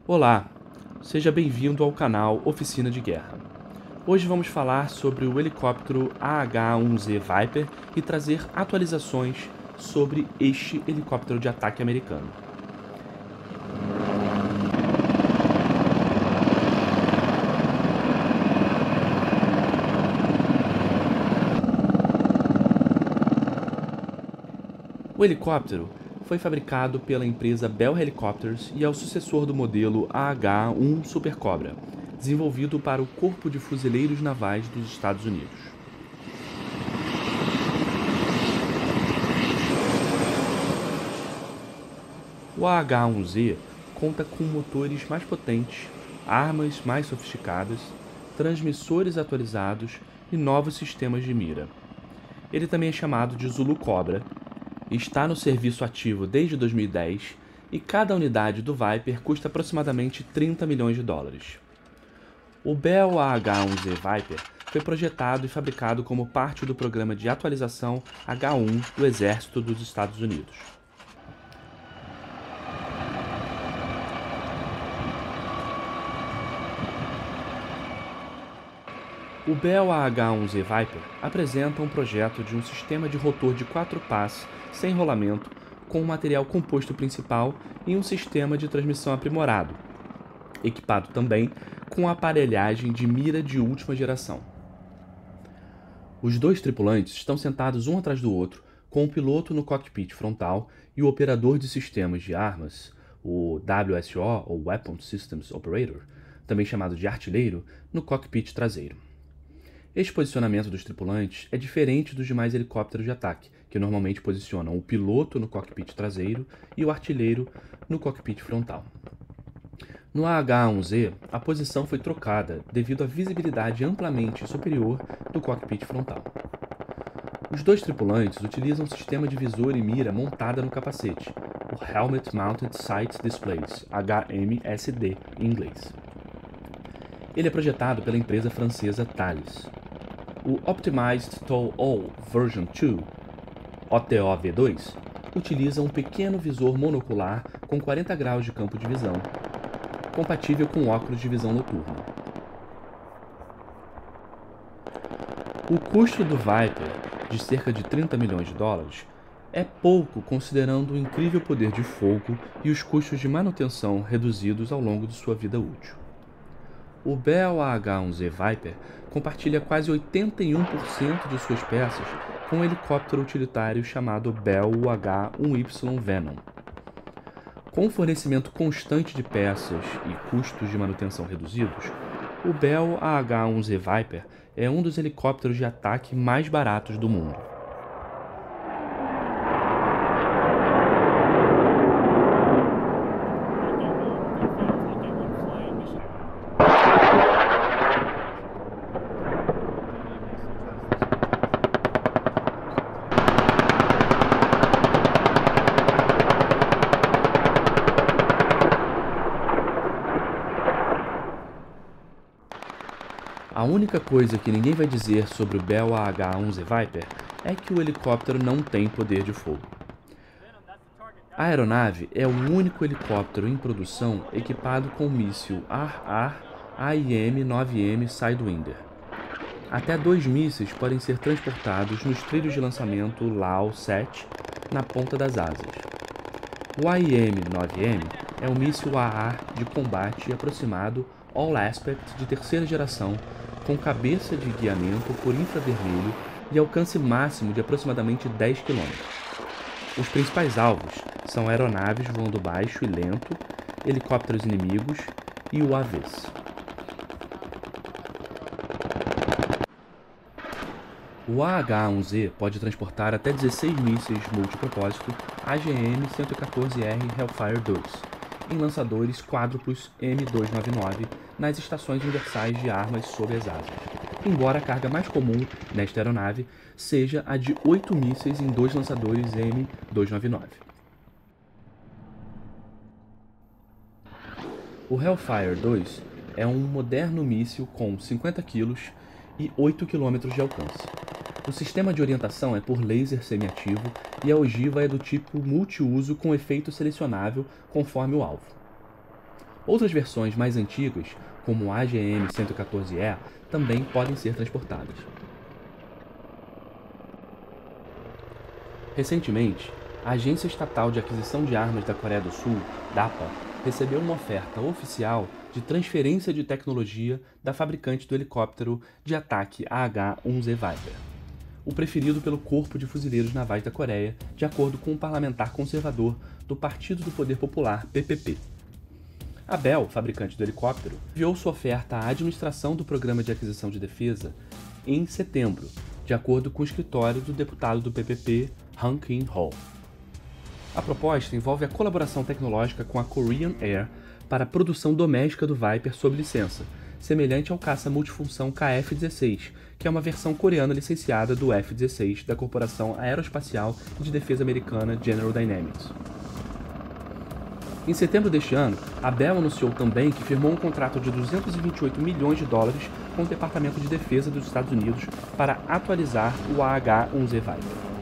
Olá, seja bem-vindo ao canal Oficina de Guerra. Hoje vamos falar sobre o helicóptero AH-1Z Viper e trazer atualizações sobre este helicóptero de ataque americano. O helicóptero foi fabricado pela empresa Bell Helicopters e é o sucessor do modelo AH-1 Super Cobra, desenvolvido para o Corpo de Fuzileiros Navais dos Estados Unidos. O AH-1Z conta com motores mais potentes, armas mais sofisticadas, transmissores atualizados e novos sistemas de mira. Ele também é chamado de Zulu Cobra, está no serviço ativo desde 2010 e cada unidade do Viper custa aproximadamente 30 milhões de dólares. O Bell AH-1Z Viper foi projetado e fabricado como parte do programa de atualização H-1 do Exército dos Estados Unidos. O Bell AH-1Z Viper apresenta um projeto de um sistema de rotor de 4 pás sem rolamento, com um material composto principal e um sistema de transmissão aprimorado, equipado também com aparelhagem de mira de última geração. Os dois tripulantes estão sentados um atrás do outro, com o piloto no cockpit frontal e o operador de sistemas de armas, o WSO, ou Weapon Systems Operator, também chamado de artilheiro, no cockpit traseiro. Este posicionamento dos tripulantes é diferente dos demais helicópteros de ataque, que normalmente posicionam o piloto no cockpit traseiro e o artilheiro no cockpit frontal. No AH-1Z, a posição foi trocada devido à visibilidade amplamente superior do cockpit frontal. Os dois tripulantes utilizam um sistema de visor e mira montada no capacete, o Helmet Mounted Sight Displays, HMSD em inglês. Ele é projetado pela empresa francesa Thales. O Optimized TOW All Version 2, OTOV2, utiliza um pequeno visor monocular com 40 graus de campo de visão, compatível com óculos de visão noturna. O custo do Viper, de cerca de 30 milhões de dólares, é pouco considerando o incrível poder de fogo e os custos de manutenção reduzidos ao longo de sua vida útil. O Bell AH-1Z Viper compartilha quase 81% de suas peças com um helicóptero utilitário chamado Bell UH-1Y Venom. Com o fornecimento constante de peças e custos de manutenção reduzidos, o Bell AH-1Z Viper é um dos helicópteros de ataque mais baratos do mundo. A única coisa que ninguém vai dizer sobre o Bell AH-1Z Viper é que o helicóptero não tem poder de fogo. A aeronave é o único helicóptero em produção equipado com o míssil AR AIM-9M Sidewinder. Até 2 mísseis podem ser transportados nos trilhos de lançamento LAO-7 na ponta das asas. O AIM-9M é um míssil AR de combate aproximado All Aspect de terceira geração, com cabeça de guiamento por infravermelho e alcance máximo de aproximadamente 10 km. Os principais alvos são aeronaves voando baixo e lento, helicópteros inimigos e UAVs. O AH-1Z pode transportar até 16 mísseis multipropósito AGM-114R Hellfire 2 em lançadores quádruplos M299 nas estações universais de armas sob as asas, embora a carga mais comum nesta aeronave seja a de 8 mísseis em 2 lançadores M299. O Hellfire 2 é um moderno míssil com 50 kg e 8 km de alcance. O sistema de orientação é por laser semiativo e a ogiva é do tipo multiuso com efeito selecionável conforme o alvo. Outras versões mais antigas, como o AGM-114E, também podem ser transportadas. Recentemente, a Agência Estatal de Aquisição de Armas da Coreia do Sul, DAPA, recebeu uma oferta oficial de transferência de tecnologia da fabricante do helicóptero de ataque AH-1Z Viper, o preferido pelo Corpo de Fuzileiros Navais da Coreia, de acordo com um parlamentar conservador do Partido do Poder Popular, PPP. A Bell, fabricante do helicóptero, enviou sua oferta à administração do Programa de Aquisição de Defesa em setembro, de acordo com o escritório do deputado do PPP, Han Kin-ho. A proposta envolve a colaboração tecnológica com a Korean Air para a produção doméstica do Viper sob licença, semelhante ao caça multifunção KF-16, que é uma versão coreana licenciada do F-16 da Corporação Aeroespacial e de Defesa Americana General Dynamics. Em setembro deste ano, a Bell anunciou também que firmou um contrato de 228 milhões de dólares com o Departamento de Defesa dos Estados Unidos para atualizar o AH-1Z Viper.